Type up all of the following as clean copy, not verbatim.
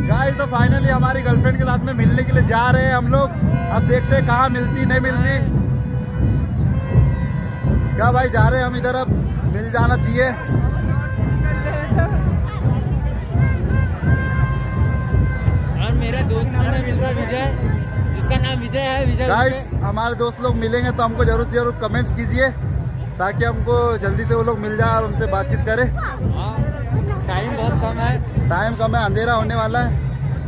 Guys तो finally हमारी girlfriend के साथ में मिलने के लिए जा रहे हैं हम लोग। अब देखते हैं कहाँ मिलती नहीं मिलती। क्या भाई जा रहे हैं हम इधर, अब मिल जाना चाहिए। और मेरा दोस्त मिल रहा है विजय, जिसका नाम विजय है। विजय गाइस हमारे दोस्त लोग मिलेंगे तो हमको जरूर से जरूर कमेंट्स कीजिए ताकि हमको जल्दी से वो लोग मिल जाए और उनसे बातचीत करें। टाइम बहुत कम है, अंधेरा होने वाला है।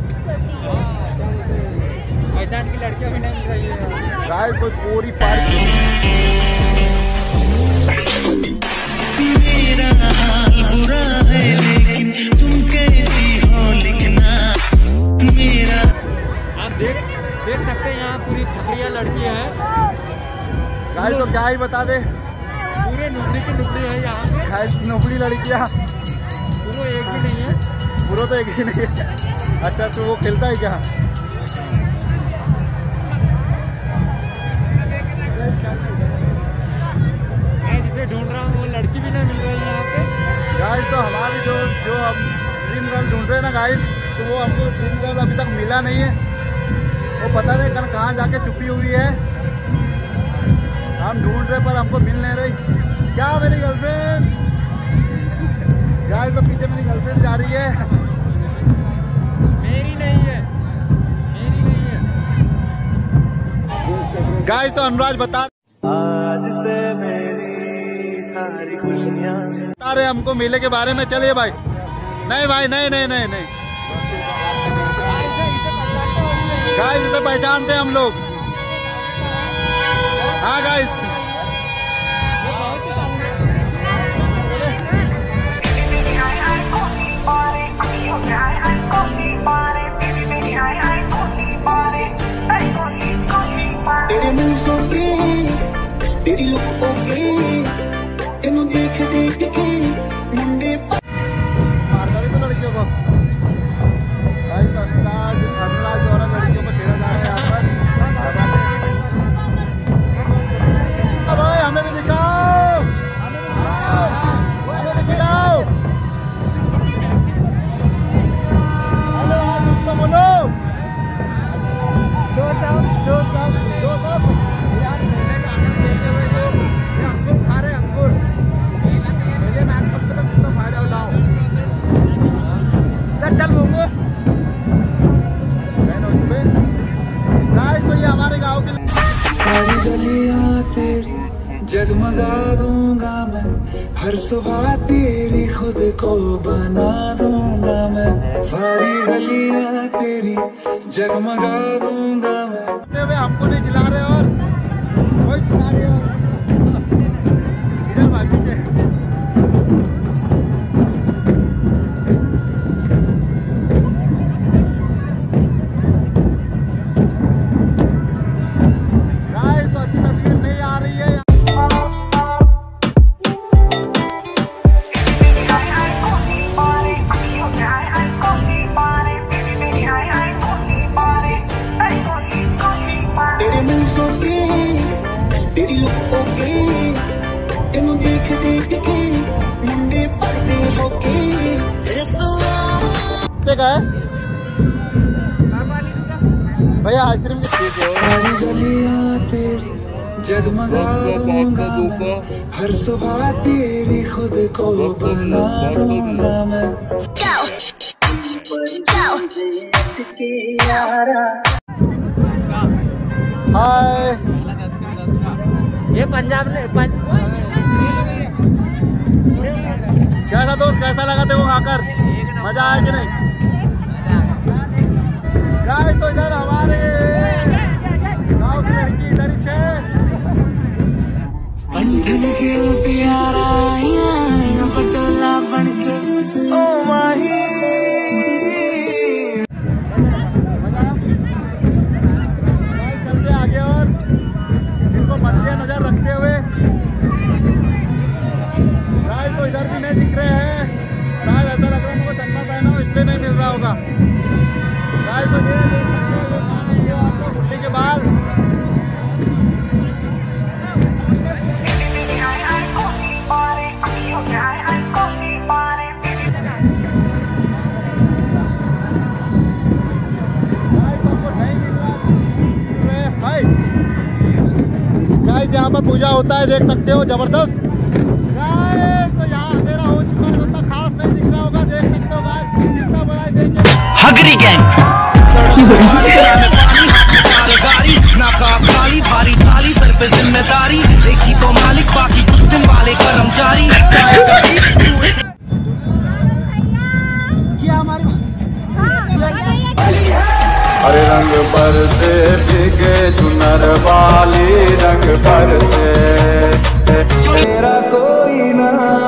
पहचान की लड़कियां भी नहीं मिल रही है। गाइस कोई पूरी पार्टी मेरा हाल बुरा है लेकिन तुम कैसी हो लिखना मेरा। आप देख सकते हैं यहाँ पूरी छपरिया लड़की है। गाइस तो क्या ही बता दे, पूरे नुबड़ी की नुबड़ी है यहाँ पे। गाइस नुबड़ी लड़कियाँ पूरा एक भी नहीं है। पूरा तो एक ही नहीं है। अच्छा तो वो खेलता है क्या? जिसे ढूंढ रहा हूँ वो लड़की भी नहीं मिल रही है यहाँ पे। गाइस तो हमारी जो हम ड्रीम गर्ल ढूंढ रहे हैं ना गाइस, तो वो हमको ड्रीम गर्ल अभी तक मिला नहीं है। वो पता नहीं कहाँ जाके छुपी हुई है। हम ढूंढ रहे पर हमको मिल नहीं रही। क्या मेरी गर्लफ्रेंड? गाइस तो पीछे मेरी गर्लफ्रेंड जा रही है। मेरी नहीं है, मेरी नहीं है। गाइस तो अनुराज बता रहे हमको मेले के बारे में। चलिए भाई। नहीं भाई नहीं नहीं नहीं नहीं गाइस इसे पहचानते हैं हम लोग। हाँ गाइस तेरे मुंह सोके तेरी लुक ओके तेनू देख देख के मुंडे मारता भी तो लड़कियों को। भाई तो अनुराज द्वारा लड़कियों को छेड़ा जा रहा है यहाँ पर। भाई हमें भी दिखाओ, हमें भी खिलाओ। हेलो कुछ तो बोलो। दो सब यार मेले का आनंद लेते हुए जो ये अंगूर खा रहे अंगूर, मेले में कम से कम इसका फायदा उठाओ। इधर चल बोलो। गाइस तो ये हमारे गांव के सारी गलियां तेरी जगमगा दूंगा मैं, हर सुबह तेरी खुद को बना दूंगा मैं। सारी गलियां तेरी जगमगा दूंगा मैं। हमको नहीं खिला रहे और कोई खिला रहे और इधर भाई पीछे। गाइस तो अच्छी तस्वीर नहीं आ रही है। तेरे मुंह सोके तेरी लुक ओके तेनू देख देख के मुंडे पड़ते होके। का है भैया आइसक्रीम की। सारी गलियां तेरी जगमगा दूंगा मैं, हर सुबह तेरी खुद को बना दूंगा मैं। हाय ये पंजाब ने कैसा दोस्त, कैसा लगा तेरे को खाकर? मजा आया कि नहीं? गाइस तो इधर हमारे गाँव की लड़की इधर ही छे। बंधन के प्यारा पटोला बन के ओ माही। चलते आगे और इनको मद्देनजर रखते हुए। गाइस तो इधर भी नहीं दिख रहे हैं। शायद ऐसा लग रहा है उनको चंदा पहना हो इसलिए नहीं मिल रहा होगा। गाइस तो ये आपको गुड्डी के बाल। यहाँ पर पूजा होता है, देख सकते हो, जबरदस्त। गाइस तो यहाँ अंधेरा हो चुका है, उतना खास नहीं दिख रहा होगा, देख सकते हो गाइस कितना बड़ा है, देखिए हगरी गैंग काली भारी थाली सर पे जिम्मेदारी, एक ही तो मालिक बाकी कुछ दिन वाले कर्मचारी। हरे रंग पर से भीगे चुनर वाली रंग पर से मेरा कोई ना